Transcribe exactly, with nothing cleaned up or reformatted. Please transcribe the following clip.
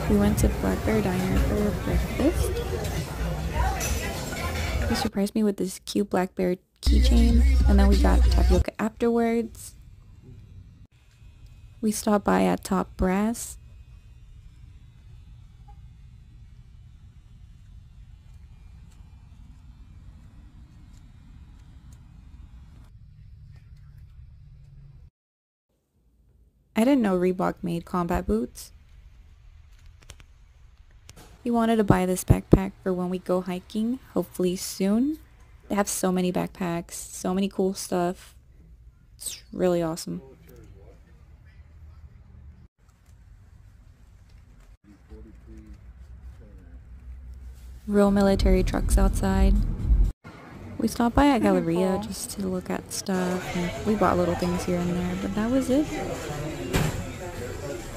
We went to Black Bear Diner for breakfast. He surprised me with this cute Black Bear keychain, and then we got tapioca afterwards. We stopped by at Top Brass. I didn't know Reebok made combat boots. He wanted to buy this backpack for when we go hiking, hopefully soon. They have so many backpacks, so many cool stuff. It's really awesome. Real military trucks outside. We stopped by at Galleria just to look at stuff, and we bought little things here and there, but that was it.